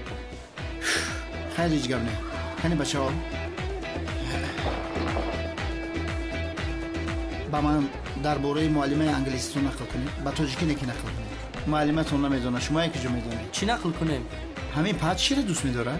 خیلی جگر نه. کنی بچه ها با من درباره معلمه انگلیسیتون نقل کنید. با تاجیکی نکی نقل کنید. معلمتون نمیدونه. شما یکی جو میدونید. چی نقل کنیم؟ همین پد چی را دوست میداره؟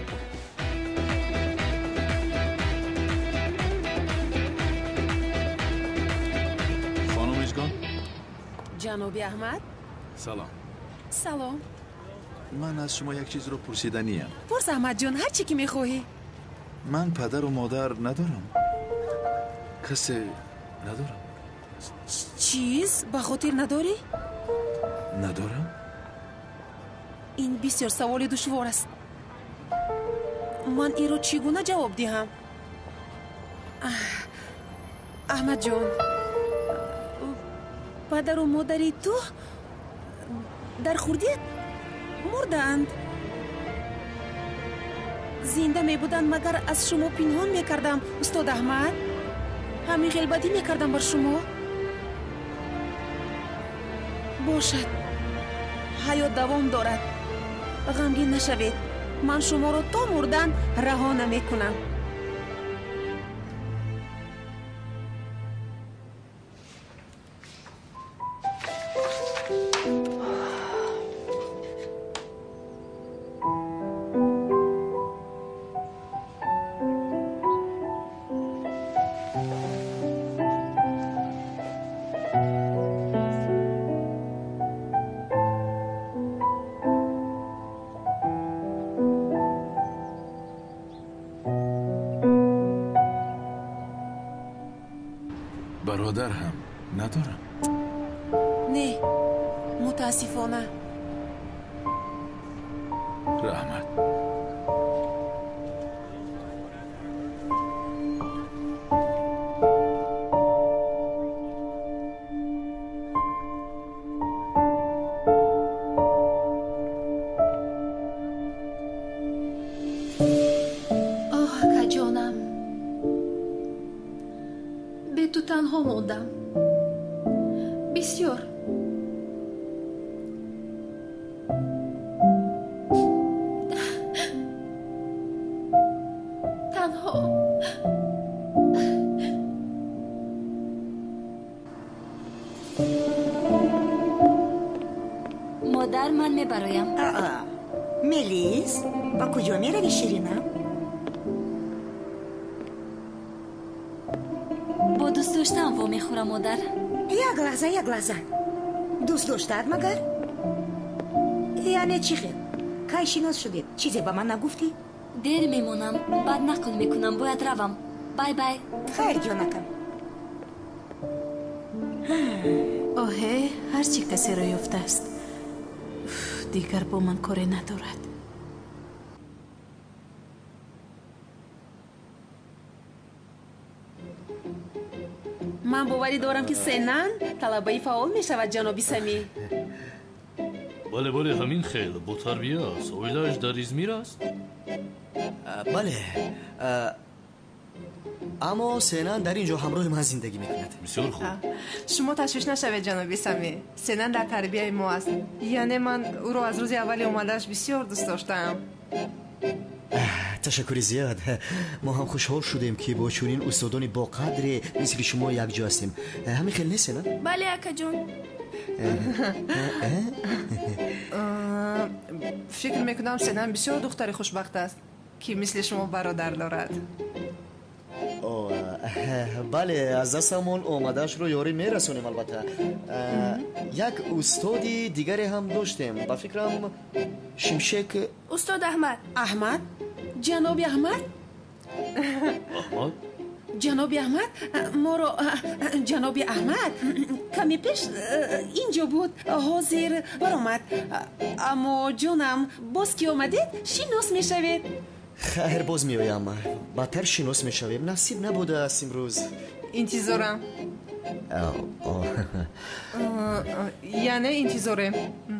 خانم اشگان. جناب احمد. سلام. سلام. من از شما یک چیز رو پرسیدنی ام. پرس احمد جان هر چی که میخواهی. من پدر و مادر ندارم. کسی ندارم. چیز به خاطر نداری؟ ندارم. این بسیار سوال دشوار است. من این رو چگونه جواب دهم؟ احمد جان پدر و مادری تو در خردیت مردند. زنده می بودند مگر از شما پنهان می کردم استاد احمد. همین غیبتی می کردم بر شما. باشد حیات دوام دارد. غمگین نشوید. من شما رو تا مردن رها نمی کنم. برادر هم ندارم. نه متاسفانه. رحمت تنها موندم. بسیار تنها. مادر من میبرایم. ملیس با کجا میروی شیرینم؟ با دوست داشتم و میخورم مادر. یک لحظه یک لحظه دوست داشتد مگر؟ یعنی چی خیل؟ کی شناس شدید؟ چیزی با من نگفتی؟ دیر میمونم، بعد نقل میکنم، باید روم. بای بای. خیر جانکم. آهه هرچی کسی را یافته است دیگر با من کاری ندارد. من باوری دارم که سنن طلبه فعال می شود جنابی سمی. بله بله همین خیل با تربیه است. اویلش در ازمیر است؟ بله اما سنن در اینجا همراه من زندگی میکند. بسیار خوب. شما تشویش نشوید جنابی سمی. سنن در تربیه ما است. یعنی من او رو از روز اولی اومدش بسیار دوست داشتم. تشکر زیاد. ما هم خوشحال شدیم که با چنین استادانی با قدر مثل شما یک جا هستیم. همین خیلی نیست نه؟ بله اکا جون. فکر میکنم سنن بسیار دختری خوشبخت است که مثل شما برادر دارد. بله از دستمون آمدش رو یاری میرسونیم. البته یک استادی دیگری هم داشتیم با فکرم شمشک. استاد احمد. احمد؟ جناب احمد؟ احمد؟ جناب احمد ما رو جناب احمد کمی پیش اینجا بود، حاضر برآمد. اما جانم باز که آمدید شناس میشوید. خیر باز میایم، بدتر شناس میشویم. نصیب نبوده است امروز. انتظارم. یعنی انتظارم.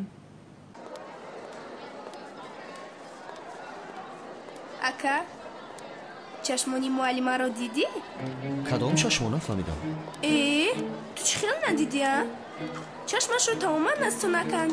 اکا چشمانی معلمه رو دیدی؟ کدام چشمانه فهمیدم؟ ای تو چی خیلی ندیدی ها؟ چشمش رو تماما از تو نکند.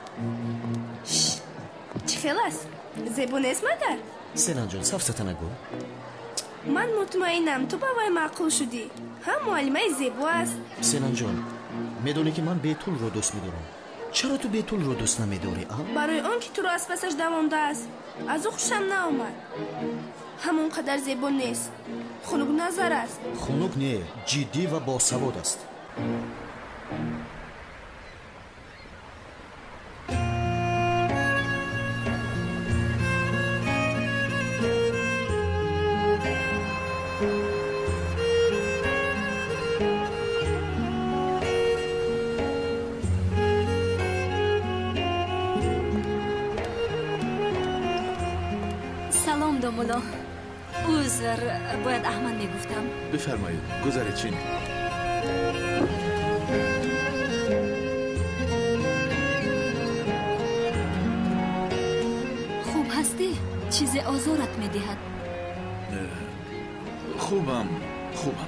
چی خیلی است؟ زیبا نیست مگر؟ سنن جان صفصت نگو. من مطمئنم تو بابای معقول شدی. هم معلمه زیبا است. سنن جان میدونی که من بیتول رو دوست میدارم. چرا تو بیتول رو دوست نمیداری؟ برای اون که تو رو از پسش دوانده است. از او خوشم نآمد. همون قدر زیبا نیست. خنک نظر است. خنک نه، جدی و باسواد است. سلام دومولا. عذر باید احمد میگفتم. بفرمایید گذارید چین. خوب هستی؟ چیز آزارت میدهد؟ خوبم خوبم.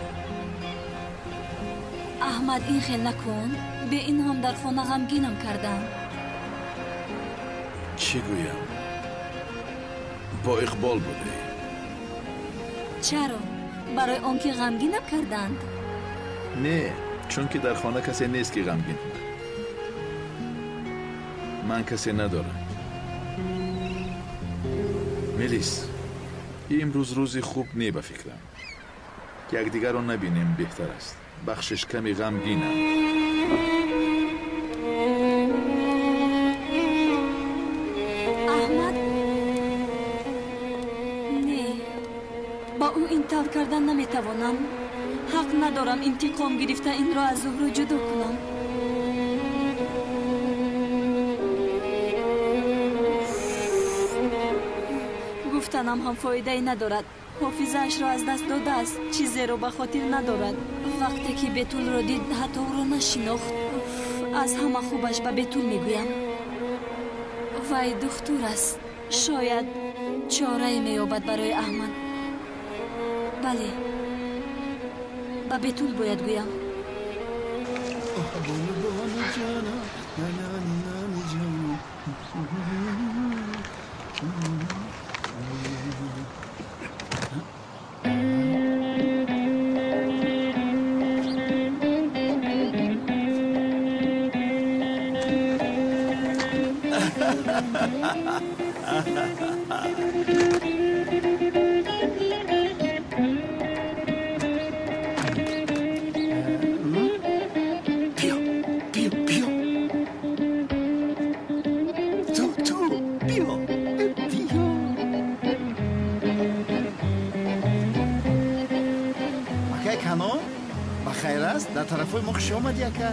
احمد این خیل نکن. به این هم در خانه غمگینم کردن. چی گویم؟ با اقبال بوده. چرا؟ برای آنکه غمگینم کردند؟ نه، چون که در خانه کسی نیست که غمگین کنه. من کسی ندارم. ملیس، امروز روزی خوب نی به فکرم. یک دیگر رو نبینیم بهتر است. بخشش کمی غمگینم. با او این طور کردن نمیتوانم. ҳақ надорам интиқом гирифта инро аз зуҳра ҷудо кунам. гуфтанам ҳам фоидаи надорад. ҳофизаашро аз даст додааст. чизеро ба хотир надорад. вақте ки Бетулро дид, ҳатто ӯро нашинохт. аз ҳама хубаш ба Бетул мегӯям. вай духтур аст. шояд чорае меёбад барои Аҳмад. бале, ба Бетул бояд гӯям. дар тарафои мо хуши омадӣ ака.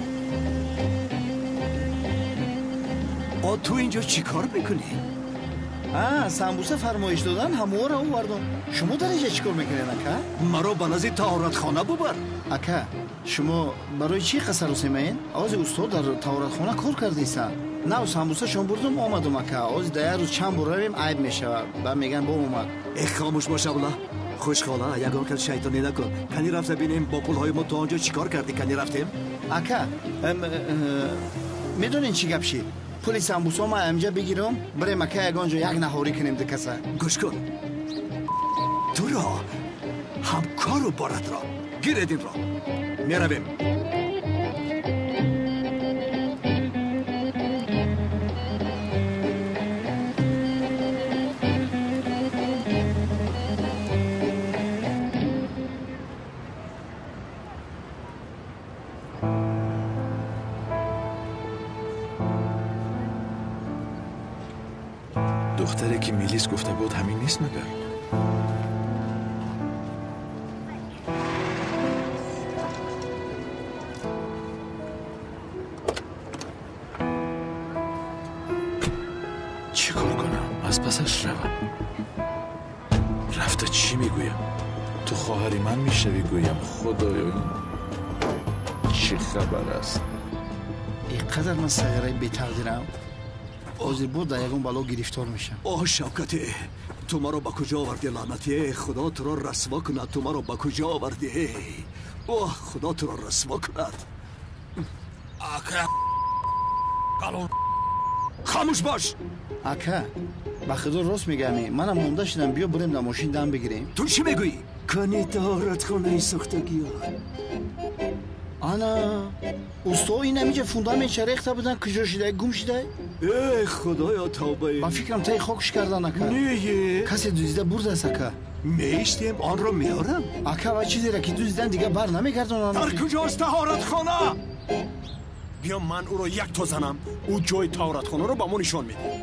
о ту инҷо чӣ кор мекунӣ? А, самбуса фармоиш додан ҳаморо овардам. шумо дар инҷа чӣ кор мекунед ака? маро ба назди таҳоратхона бубар. ака, шумо барои чӣ қасар русемаед? ози устод дар таҳоратхона кор кардисан. нав самбусашон бурдум омадам ака. ози да як рӯз чанд бор равем айб мешавад. ба меган бом омад. э хомӯш бош авла. хушхола, ягон кал шайтонӣ накун. кани рафта бинем бо пулҳои мо то онҷо чӣ кор кардӣ? кани рафтем? ака, медонед чӣ гап шид? пули самбусо ма амҷа бигирам, бирем ака ягон ҷо як наҳорӣ кунем дикаса. гӯш кун. туро ҳамкору борадро гиред инро. меравем. دختره که میلیس گفته بود همین نیست مگر؟ چی کار کنم؟ از پسش روم. رفته چی میگویم؟ تو خواهری من میشوی گویم خدایا چی خبر است؟ اینقدر من صغیره بی تقدیرم حاضر بود در یکون بلا گرفتار میشم. اوه شوکتی، تو مرا با کجا آوردی لعنتی؟ خدا تو را رسوا کند. تو مرا با کجا آوردی؟ اوه خدا تو را رسوا کند. اکا کالون خاموش باش. اکا با خدا راست میگمی. منم مونده شدم بیا بریم در ماشین دم بگیریم. تو چی میگویی؟ کنی طهارتخانه ساختگی انا اوستا این نمیشه فوندامنت ریخته بودن کجا شده گم شده؟ ای خدایا توبه. با فکرم تای خاکش کردن اکا. نه کسی دوزیده برده است اکا. میشتیم آن رو میارم. اکا و چیزی را که دوزیدن دیگه بر نمیگردن. در کجاست طهارتخانه؟ بیا من او رو یک تا زنم. او جای طهارتخانه رو با ما نشان میده.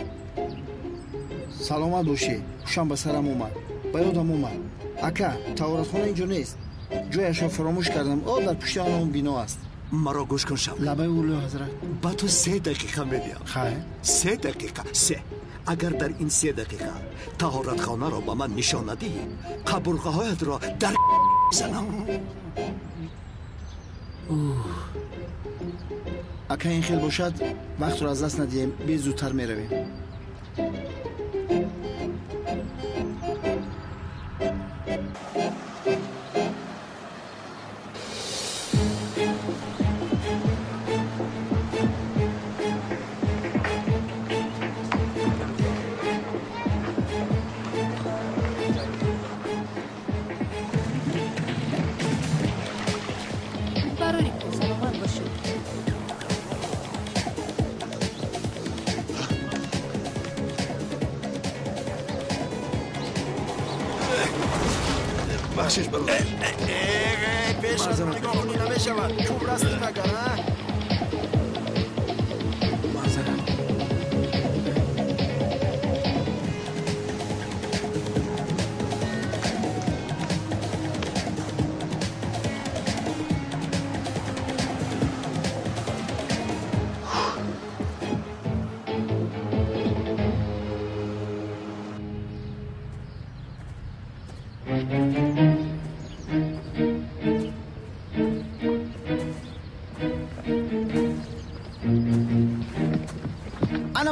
سلامت باشی. خوشم به سرم اومد. به یادم اومد. اکا طهارتخانه اینجا نیست. جایش رو فراموش کردم. او در پشت آن اون بنا است. مرا گوش کن شب. لبه اولو حضرت. با تو سه دقیقه میدیم. خیر. سه دقیقه. سه. اگر در این سه دقیقه طهارتخانه رو با من نشان ندی قبرغه هایت را در زنم. اگه این خیل باشد وقت رو از دست ندیم بی زودتر میرویم. بخشش برو. پیش نگاه کنی نمیشود. کوب رستی مگر نه؟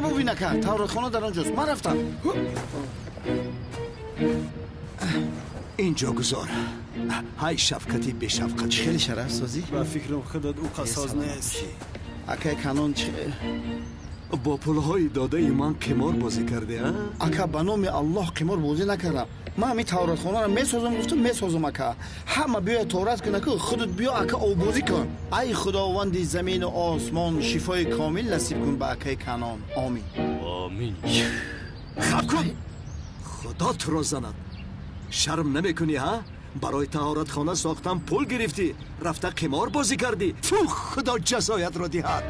ببین اکا توراتخانه در آنجاست. من رفتم. اینجا گذار. های شفقتی به شفقتی. خیلی شرف سازی. با فکرم خودت او قصاص نیست. اکا کانون چه؟ با پولهای داده من قمار بازی کرده ها؟ اکا به نام الله قمار بازی نکردم. من همین توراتخانه را میسازم گفتم میسازم اکا. همه بیا تورات کن اکا خودت بیا اکا او بازی کن. ای خداوند زمین و آسمان شفای کامل نصیب کن به اکای کانون. آمین. آمین. خب کن. خدا تو را زند. شرم نمیکنی ها؟ برای طهارت خانه ساختم پول گرفتی رفته قمار بازی کردی. فو خدا جزایت را دهد.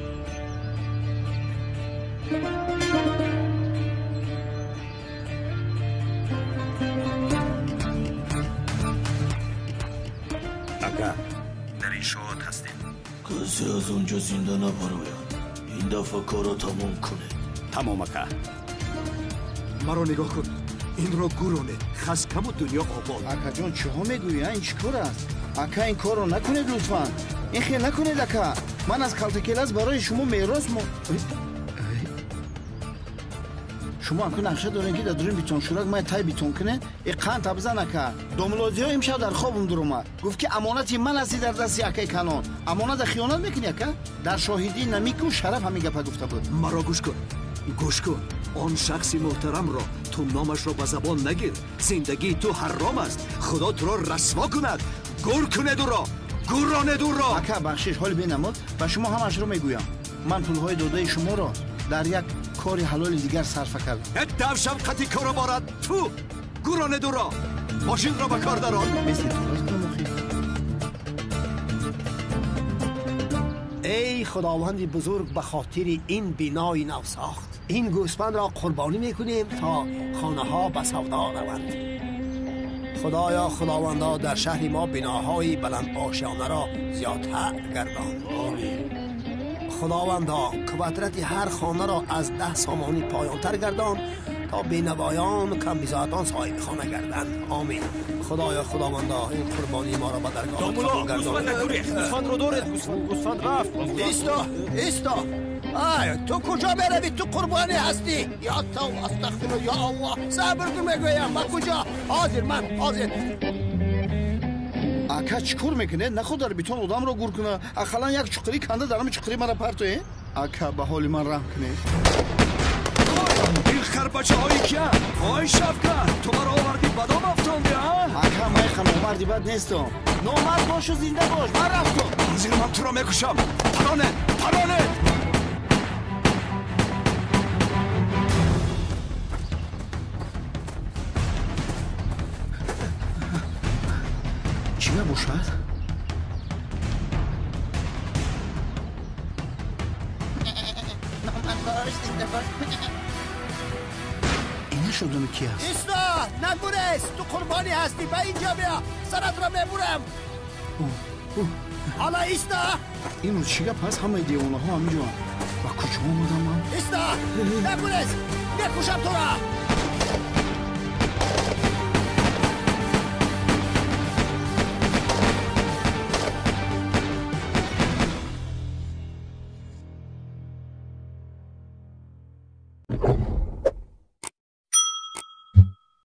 اکا در این شاهد هستیم. کسی از اونجا زنده نبراید. این دفعه کارا تمام کنه. تمام اکا. مرا نگاه کن. این را گورونه خسکم و دنیا آباد. اکا جان چه ها میگویی؟ این چی کار است؟ اکا این کار رو نکنید لطفا. این خیلی نکنید اکا. من از کلتکیلاس برای شما میراث مو شما اکا نقشه دارین که در دورین بیتون شورک من تای بیتون کنه ای قند تبزن اکا. دوملازی ها امشب در خوابم در اومد گفت که امانتی من هستی در دستی اکای کانون. امانت خیانت میکنی اکا؟ در شاهدی نمیک و شرف همین گپا گفته بود. مرا گوش کن گوش کن. آن شخص محترم را تو نامش را به زبان نگیر. زندگی تو حرام است. خدا تو را رسوا کند. گور کند او را گوراند او را. اکا بخشش حال بینمود و شما همش رو میگویم. من پولهای داده شما را در یک کاری حلال دیگر صرف کردم. ادو شفقتی کارو بارد. تو گوراند او را. ماشین را به کار درآور. مثل تو ای خداوند بزرگ به خاطر این بنای نو ساخت این گوسفند را قربانی میکنیم تا خانه ها به سودا روند. خدایا خداوندا در شهر ما بناهای بلند آشیانه را زیادتر گردان. خداوندا قدرت هر خانه را از ده سامانی پایانتر گردان تا بینوایان و کمبیزادان صاحب خانه گردند. آمین. خدایا خداوندا این قربانی ما را به درگاه تو گردان. گوسفند رو دارد. گوسفند رفت. ایستا ایستا. آی تو کجا بروی؟ تو قربانی هستی. یا تو استغفر یا الله. صبر کن میگویم. من کجا؟ حاضر من حاضر. اکا چیکار میکنه؟ نخود در بیتون آدم رو گور کنه. اخلا یک چقری کنده دارم چقری مرا پرتوه. اکا به حال من رحم کنه. این خربچه هایی که آی شفقت تو مرا آوردی بدام افتاندی ها؟ اکا من خم آوردی بد نیستم. نامرد باش و زنده باش. من رفتم. حاضر من تو را میکشم. پرانه پرانه. چی باشد؟ اینه شدن کی هست؟ ایستا نگوریس تو قربانی هستی به اینجا بیا سرت را میبورم. حالا ایستا این رو چیگه پس همه دیوانه ها همینجا و کجا آمدم من؟ ایستا نگوریس میکشم تو را.